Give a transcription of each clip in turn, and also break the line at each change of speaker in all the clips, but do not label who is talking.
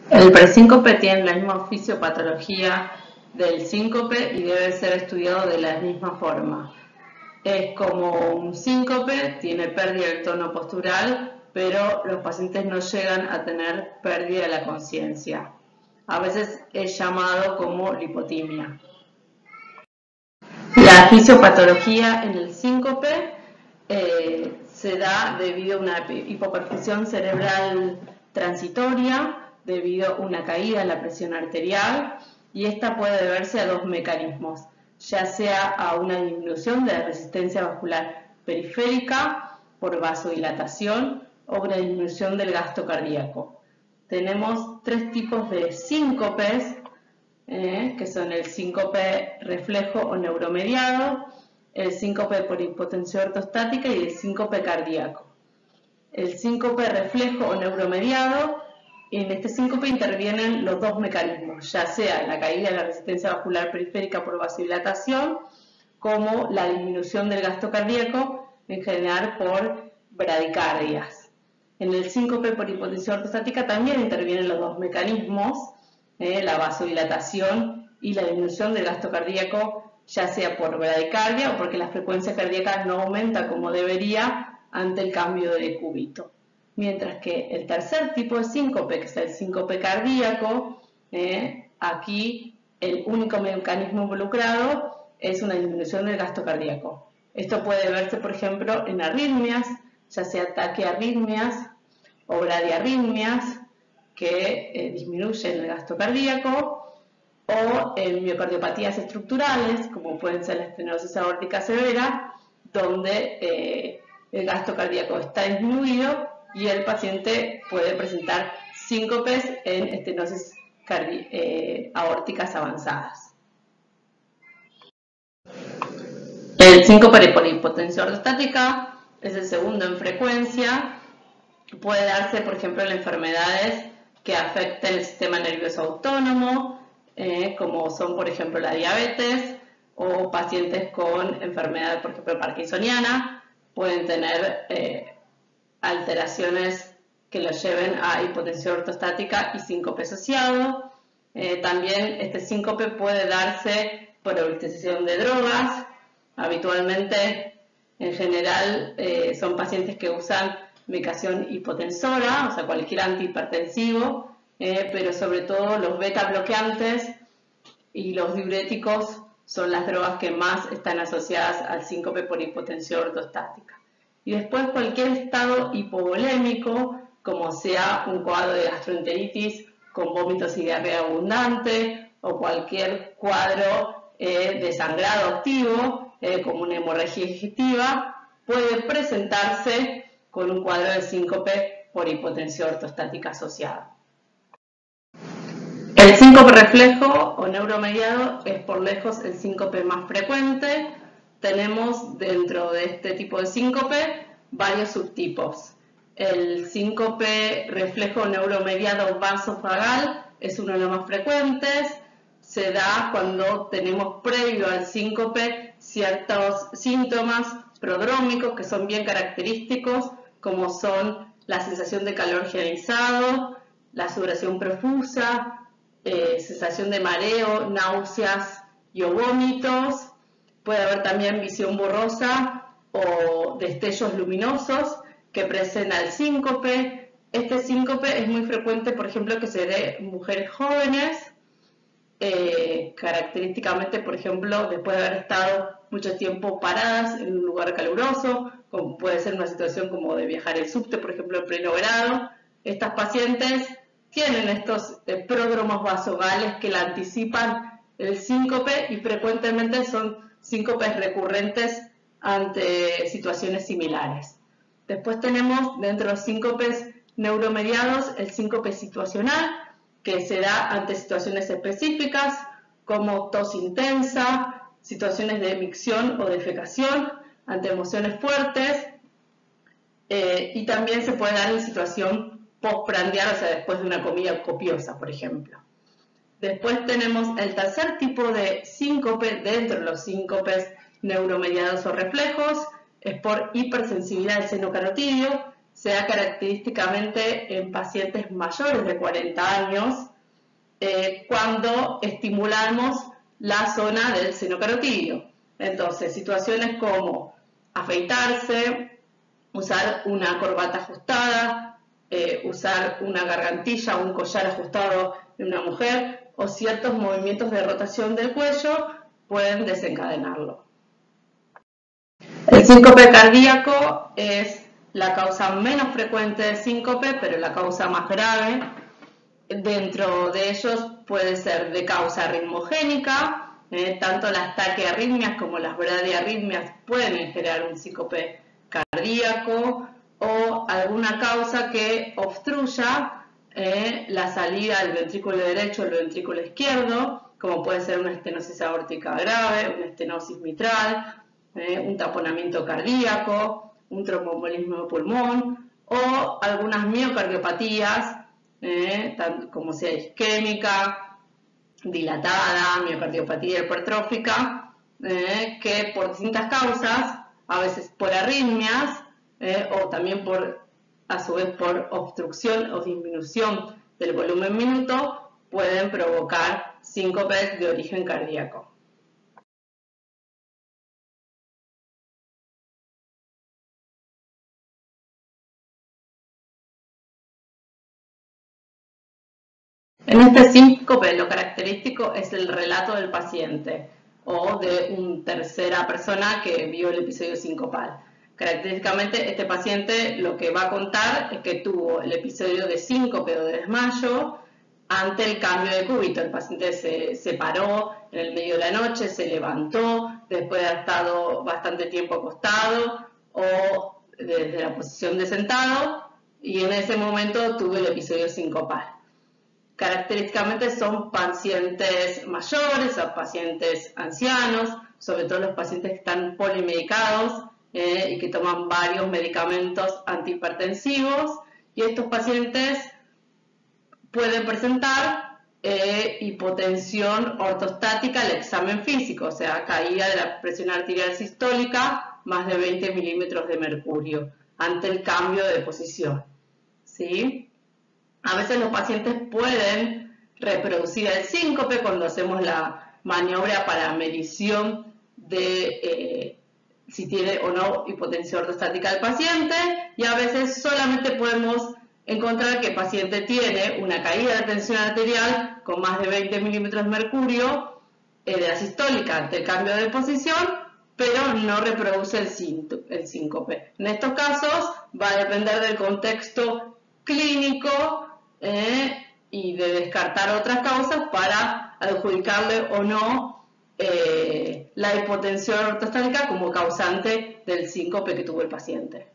El presíncope tiene la misma fisiopatología del síncope y debe ser estudiado de la misma forma. Es como un síncope, tiene pérdida del tono postural, pero los pacientes no llegan a tener pérdida de la conciencia. A veces es llamado como lipotimia. La fisiopatología en el síncope se da debido a una hipoperfusión cerebral transitoria, debido a una caída en la presión arterial, y esta puede deberse a dos mecanismos, ya sea a una disminución de la resistencia vascular periférica por vasodilatación o una disminución del gasto cardíaco. Tenemos tres tipos de síncopes, que son el síncope reflejo o neuromediado, el síncope por hipotensión ortostática y el síncope cardíaco. El síncope reflejo o neuromediado, en este síncope intervienen los dos mecanismos, ya sea la caída de la resistencia vascular periférica por vasodilatación, como la disminución del gasto cardíaco, en general por bradicardias. En el síncope por hipotensión ortostática también intervienen los dos mecanismos, la vasodilatación y la disminución del gasto cardíaco, ya sea por bradicardia o porque la frecuencia cardíaca no aumenta como debería ante el cambio de decúbito. Mientras que el tercer tipo de síncope, que es el síncope cardíaco, aquí el único mecanismo involucrado es una disminución del gasto cardíaco. Esto puede verse, por ejemplo, en arritmias, ya sea taquiarritmias o bradiarritmias, que disminuyen el gasto cardíaco, o en miocardiopatías estructurales, como pueden ser la estenosis aórtica severa, donde el gasto cardíaco está disminuido y el paciente puede presentar síncopes en estenosis aórticas avanzadas. El síncope por hipotensión ortostática es el segundo en frecuencia. Puede darse, por ejemplo, en enfermedades que afecten el sistema nervioso autónomo, como son, por ejemplo, la diabetes, o pacientes con enfermedad, por ejemplo, parkinsoniana, pueden tener alteraciones que los lleven a hipotensión ortostática y síncope asociado. También este síncope puede darse por utilización de drogas. Habitualmente, en general, son pacientes que usan medicación hipotensora, o sea, cualquier antihipertensivo, pero sobre todo los beta bloqueantes y los diuréticos son las drogas que más están asociadas al síncope por hipotensión ortostática. Y después cualquier estado hipovolémico, como sea un cuadro de gastroenteritis con vómitos y diarrea abundante, o cualquier cuadro de sangrado activo, como una hemorragia digestiva, puede presentarse con un cuadro de síncope por hipotensión ortostática asociada. El síncope reflejo o neuromediado es por lejos el síncope más frecuente. Tenemos dentro de este tipo de síncope varios subtipos. El síncope reflejo neuromediado vasovagal es uno de los más frecuentes. Se da cuando tenemos previo al síncope ciertos síntomas prodrómicos que son bien característicos, como son la sensación de calor generalizado, la sudoración profusa, sensación de mareo, náuseas y o vómitos. Puede haber también visión borrosa o destellos luminosos que preceden al síncope. Este síncope es muy frecuente, por ejemplo, que se dé en mujeres jóvenes, característicamente, por ejemplo, después de haber estado mucho tiempo paradas en un lugar caluroso, como puede ser una situación como de viajar en subte, por ejemplo, en pleno verano. Estas pacientes tienen estos pródromos vasovagales que la anticipan el síncope y frecuentemente son síncopes recurrentes ante situaciones similares. Después tenemos dentro de los síncopes neuromediados el síncope situacional, que se da ante situaciones específicas como tos intensa, situaciones de micción o defecación, ante emociones fuertes, y también se puede dar en situación postprandial, o sea, después de una comida copiosa, por ejemplo. Después tenemos el tercer tipo de síncope dentro de los síncopes neuromediados o reflejos, es por hipersensibilidad al seno carotidio. se da característicamente en pacientes mayores de 40 años, cuando estimulamos la zona del seno carotídeo. Entonces, situaciones como afeitarse, usar una corbata ajustada, usar una gargantilla o un collar ajustado en una mujer, o ciertos movimientos de rotación del cuello pueden desencadenarlo. El síncope cardíaco es la causa menos frecuente de síncope, pero la causa más grave. Dentro de ellos puede ser de causa ritmogénica, tanto las taquiarritmias como las bradiarritmias pueden generar un síncope cardíaco, o alguna causa que obstruya la salida del ventrículo derecho o el ventrículo izquierdo, como puede ser una estenosis aórtica grave, una estenosis mitral, un taponamiento cardíaco, un tromboembolismo de pulmón, o algunas miocardiopatías, como sea isquémica, dilatada, miocardiopatía hipertrófica, que por distintas causas, a veces por arritmias, o también a su vez por obstrucción o disminución del volumen minuto, pueden provocar síncopes de origen cardíaco. En este síncope lo característico es el relato del paciente o de una tercera persona que vio el episodio sincopal. Característicamente este paciente lo que va a contar es que tuvo el episodio de síncope o de desmayo ante el cambio de cúbito. El paciente se paró en el medio de la noche, se levantó después de haber estado bastante tiempo acostado o desde la posición de sentado, y en ese momento tuvo el episodio sincopal. Característicamente son pacientes mayores o pacientes ancianos, sobre todo los pacientes que están polimedicados y que toman varios medicamentos antihipertensivos, y estos pacientes pueden presentar hipotensión ortostática al examen físico, o sea, caída de la presión arterial sistólica más de 20 milímetros de mercurio ante el cambio de posición, ¿sí? A veces los pacientes pueden reproducir el síncope cuando hacemos la maniobra para medición de si tiene o no hipotensión ortostática el paciente, y a veces solamente podemos encontrar que el paciente tiene una caída de tensión arterial con más de 20 milímetros de mercurio de la sistólica ante el cambio de posición, pero no reproduce el síncope. En estos casos va a depender del contexto clínico y de descartar otras causas para adjudicarle o no la hipotensión ortostática como causante del síncope que tuvo el paciente.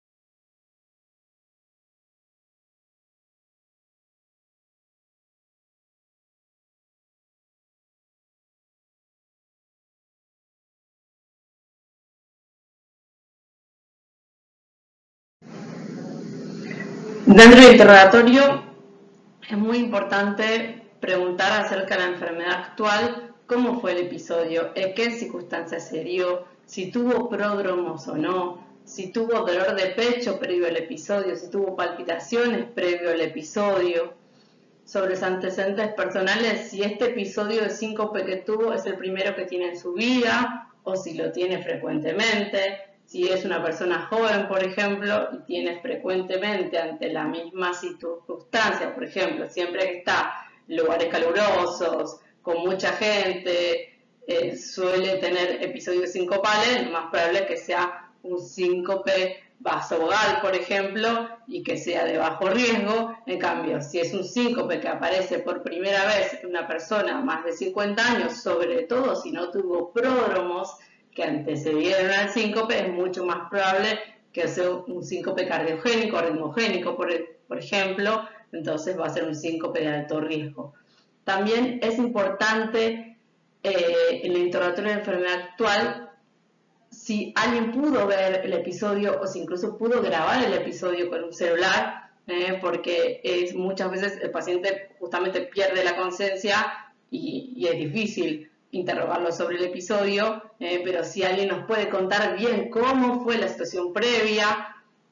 Dentro del interrogatorio es muy importante preguntar acerca de la enfermedad actual, cómo fue el episodio, en qué circunstancias se dio, si tuvo pródromos o no, si tuvo dolor de pecho previo al episodio, si tuvo palpitaciones previo al episodio, sobre los antecedentes personales, si este episodio de síncope que tuvo es el primero que tiene en su vida o si lo tiene frecuentemente. Si es una persona joven, por ejemplo, y tiene frecuentemente ante la misma circunstancia, por ejemplo, siempre que está en lugares calurosos, con mucha gente, suele tener episodios sincopales, lo más probable es que sea un síncope vasovagal, por ejemplo, y que sea de bajo riesgo. En cambio, si es un síncope que aparece por primera vez en una persona más de 50 años, sobre todo si no tuvo pródromos que antecedieron al síncope, es mucho más probable que sea un síncope cardiogénico o ritmogénico, por ejemplo, entonces va a ser un síncope de alto riesgo. También es importante en el interrogatorio de enfermedad actual si alguien pudo ver el episodio o si incluso pudo grabar el episodio con un celular, porque muchas veces el paciente justamente pierde la conciencia y es difícil interrogarlo sobre el episodio, pero si alguien nos puede contar bien cómo fue la situación previa,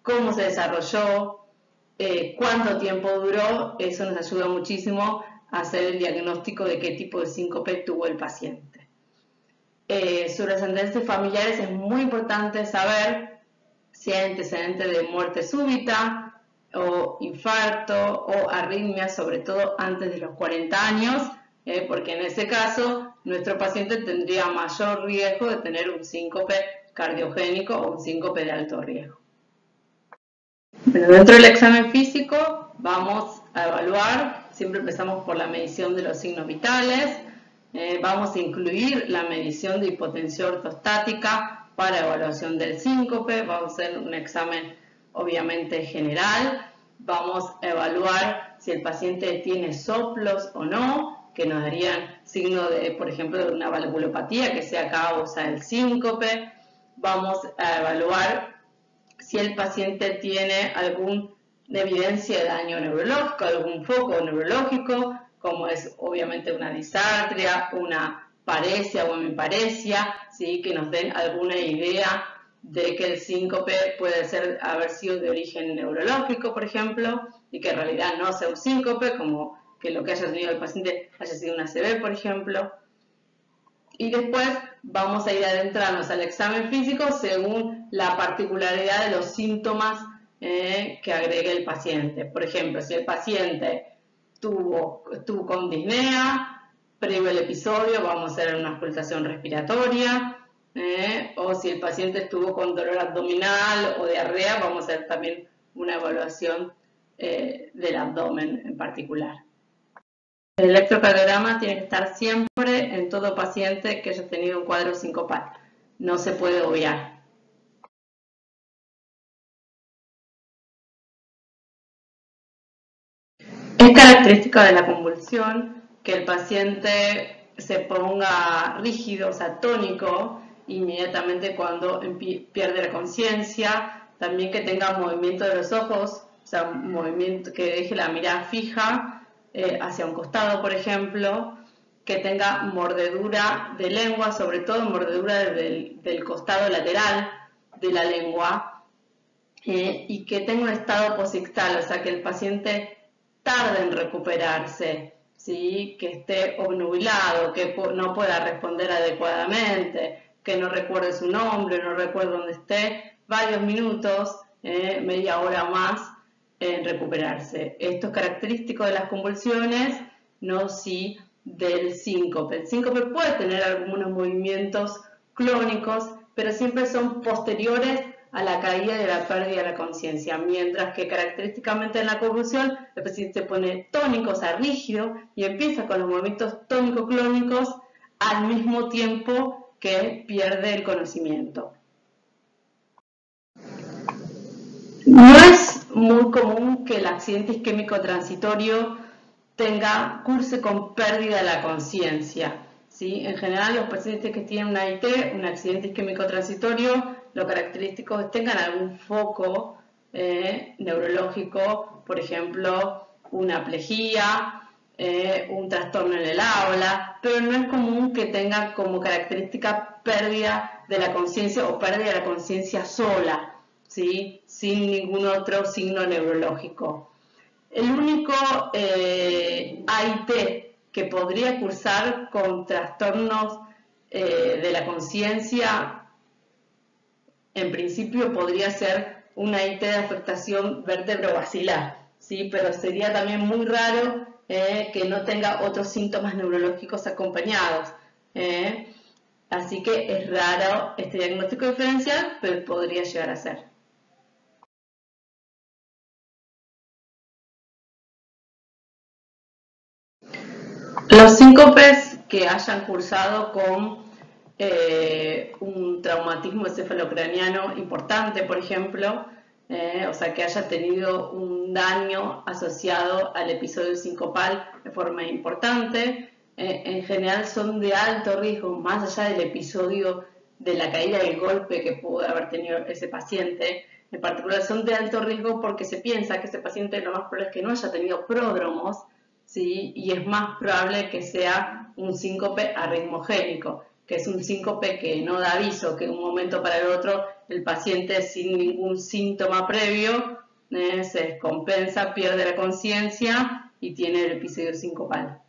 cómo se desarrolló, cuánto tiempo duró. Eso nos ayuda muchísimo a hacer el diagnóstico de qué tipo de síncope tuvo el paciente. Sobre los antecedentes familiares es muy importante saber si hay antecedentes de muerte súbita o infarto o arritmia, sobre todo antes de los 40 años, porque en ese caso nuestro paciente tendría mayor riesgo de tener un síncope cardiogénico o un síncope de alto riesgo. Bueno, dentro del examen físico vamos a evaluar, siempre empezamos por la medición de los signos vitales, vamos a incluir la medición de hipotensión ortostática para evaluación del síncope, vamos a hacer un examen obviamente general, vamos a evaluar si el paciente tiene soplos o no, que nos darían signo de, por ejemplo, de una valvulopatía que sea causa del síncope, vamos a evaluar si el paciente tiene alguna evidencia de daño neurológico, algún foco neurológico, como es obviamente una disartria, una paresia o hemiparesia, ¿sí? Que nos den alguna idea de que el síncope puede haber sido de origen neurológico, por ejemplo, y que en realidad no sea un síncope, como que lo que haya tenido el paciente haya sido una ACV, por ejemplo. Y después vamos a ir adentrarnos al examen físico según la particularidad de los síntomas que agregue el paciente. Por ejemplo, si el paciente estuvo con disnea, previo al episodio vamos a hacer una auscultación respiratoria, o si el paciente estuvo con dolor abdominal o diarrea, vamos a hacer también una evaluación del abdomen en particular. El electrocardiograma tiene que estar siempre en todo paciente que haya tenido un cuadro sincopal. No se puede obviar. Es característica de la convulsión que el paciente se ponga rígido, o sea, tónico, inmediatamente cuando pierde la conciencia. También que tenga movimiento de los ojos, o sea, movimiento que deje la mirada fija hacia un costado, por ejemplo, que tenga mordedura de lengua, sobre todo mordedura del costado lateral de la lengua, y que tenga un estado posictal, o sea, que el paciente tarde en recuperarse, ¿sí? Que esté obnubilado, que no pueda responder adecuadamente, que no recuerde su nombre, no recuerde dónde esté, varios minutos, media hora o más, en recuperarse. Esto es característico de las convulsiones, no sí del síncope. El síncope puede tener algunos movimientos clónicos, pero siempre son posteriores a la caída de la pérdida de la conciencia, mientras que característicamente en la convulsión el paciente se pone tónico, o sea, rígido, y empieza con los movimientos tónico-clónicos al mismo tiempo que pierde el conocimiento. No es muy común que el accidente isquémico transitorio curse con pérdida de la conciencia, ¿sí? En general, los pacientes que tienen una AIT, un accidente isquémico transitorio, lo característico es que tengan algún foco neurológico, por ejemplo, una plejía, un trastorno en el habla, pero no es común que tengan como característica pérdida de la conciencia o pérdida de la conciencia sola, ¿sí? Sin ningún otro signo neurológico. El único AIT que podría cursar con trastornos de la conciencia, en principio podría ser una AIT de afectación vértebro-basilar, ¿sí? Pero sería también muy raro que no tenga otros síntomas neurológicos acompañados. Así que es raro este diagnóstico diferencial, pero podría llegar a ser. Los síncopes que hayan cursado con un traumatismo encefalocraniano importante, por ejemplo, o sea, que haya tenido un daño asociado al episodio sincopal de forma importante, en general son de alto riesgo, más allá del episodio de la caída del golpe que pudo haber tenido ese paciente. En particular son de alto riesgo porque se piensa que ese paciente lo más probable es que no haya tenido pródromos, ¿sí? Y es más probable que sea un síncope arritmogénico, que es un síncope que no da aviso, que de un momento para el otro el paciente sin ningún síntoma previo se descompensa, pierde la conciencia y tiene el episodio sincopal.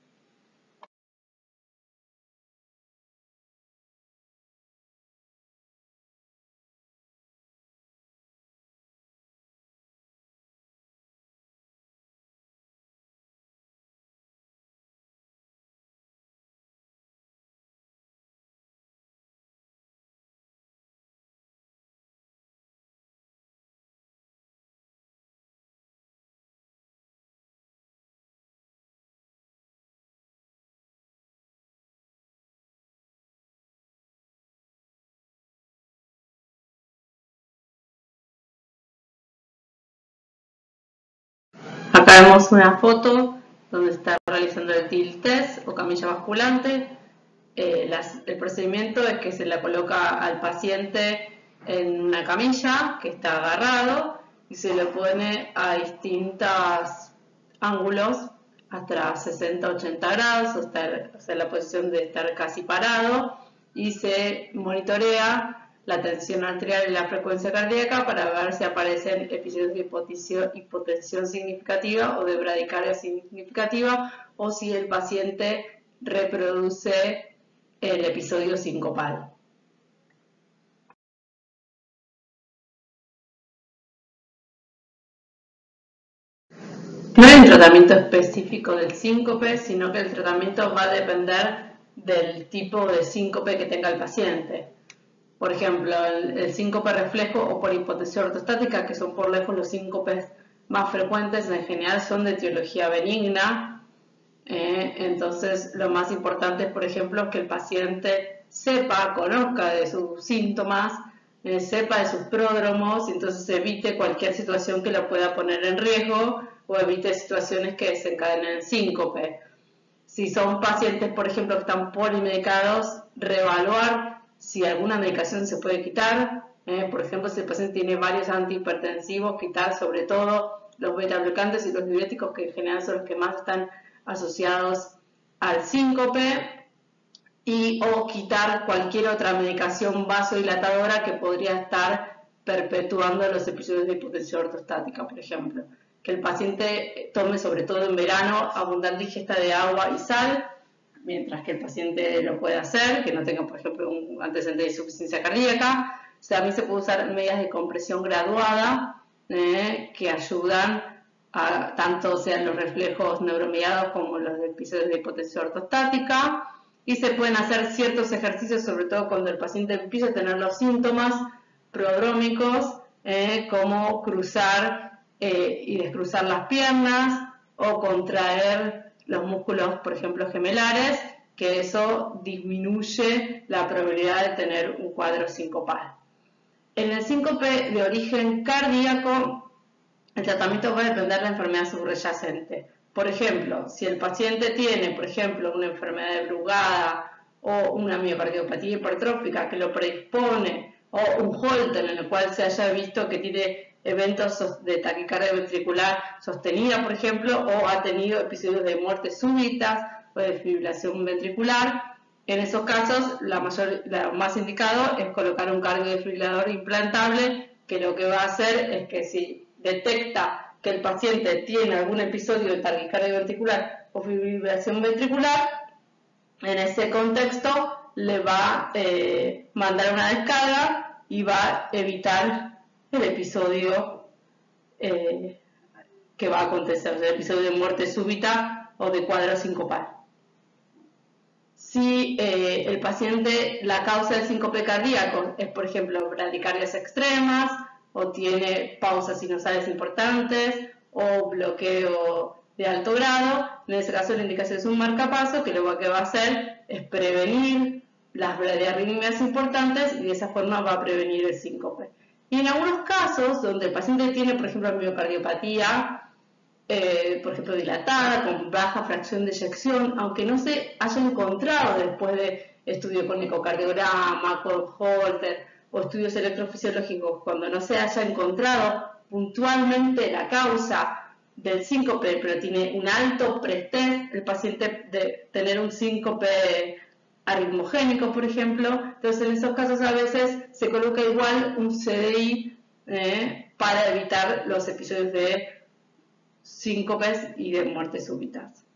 Acá vemos una foto donde está realizando el TIL test o camilla basculante. El procedimiento es que se la coloca al paciente en una camilla que está agarrado y se le pone a distintos ángulos, hasta 60-80 grados, o sea, la posición de estar casi parado, y se monitorea la tensión arterial y la frecuencia cardíaca para ver si aparecen episodios de hipotensión significativa o de bradicardia significativa, o si el paciente reproduce el episodio sincopal. No hay un tratamiento específico del síncope, sino que el tratamiento va a depender del tipo de síncope que tenga el paciente. Por ejemplo, el síncope reflejo o por hipotensión ortostática, que son por lejos los síncopes más frecuentes, en general son de etiología benigna. Entonces, lo más importante es, por ejemplo, que el paciente conozca de sus síntomas, sepa de sus pródromos, y entonces evite cualquier situación que lo pueda poner en riesgo o evite situaciones que desencadenen el síncope. Si son pacientes, por ejemplo, que están polimedicados, reevaluar si alguna medicación se puede quitar. Por ejemplo, si el paciente tiene varios antihipertensivos, quitar sobre todo los beta-blocantes y los diuréticos, que en general son los que más están asociados al síncope, o quitar cualquier otra medicación vasodilatadora que podría estar perpetuando los episodios de hipotensión ortostática, por ejemplo. Que el paciente tome, sobre todo en verano, abundante ingesta de agua y sal, mientras que el paciente lo puede hacer, que no tenga, por ejemplo, un antecedente de insuficiencia cardíaca. O sea, también se puede usar medidas de compresión graduada que ayudan a tanto sean los reflejos neuromediados como los episodios de hipotensión ortostática. Y se pueden hacer ciertos ejercicios, sobre todo cuando el paciente empieza a tener los síntomas prodrómicos, como cruzar y descruzar las piernas o contraer los músculos, por ejemplo, gemelares, que eso disminuye la probabilidad de tener un cuadro sincopal. En el síncope de origen cardíaco, el tratamiento va a depender de la enfermedad subyacente. Por ejemplo, si el paciente tiene, por ejemplo, una enfermedad de Brugada o una miocardiopatía hipertrófica que lo predispone, o un Holter en el cual se haya visto que tiene eventos de taquicardia ventricular sostenida, por ejemplo, o ha tenido episodios de muerte súbitas o de fibrilación ventricular. En esos casos, lo más indicado es colocar un cardiodefibrilador implantable, que lo que va a hacer es que si detecta que el paciente tiene algún episodio de taquicardia ventricular o fibrilación ventricular, en ese contexto le va a mandar una descarga y va a evitar el episodio que va a acontecer, el episodio de muerte súbita o de cuadro sincopal. Si el paciente, la causa del síncope cardíaco es, por ejemplo, bradicardias extremas, o tiene pausas sinusales importantes, o bloqueo de alto grado, en ese caso la indicación es un marcapaso, que lo que va a hacer es prevenir las bradiarritmias importantes y de esa forma va a prevenir el síncope. Y en algunos casos, donde el paciente tiene, por ejemplo, miocardiopatía, por ejemplo, dilatada, con baja fracción de eyección, aunque no se haya encontrado después de estudio con ecocardiograma, con Holter o estudios electrofisiológicos, cuando no se haya encontrado puntualmente la causa del síncope, pero tiene un alto pretest el paciente de tener un síncope arritmogénicos, por ejemplo. Entonces, en esos casos a veces se coloca igual un CDI para evitar los episodios de síncopes y de muertes súbitas.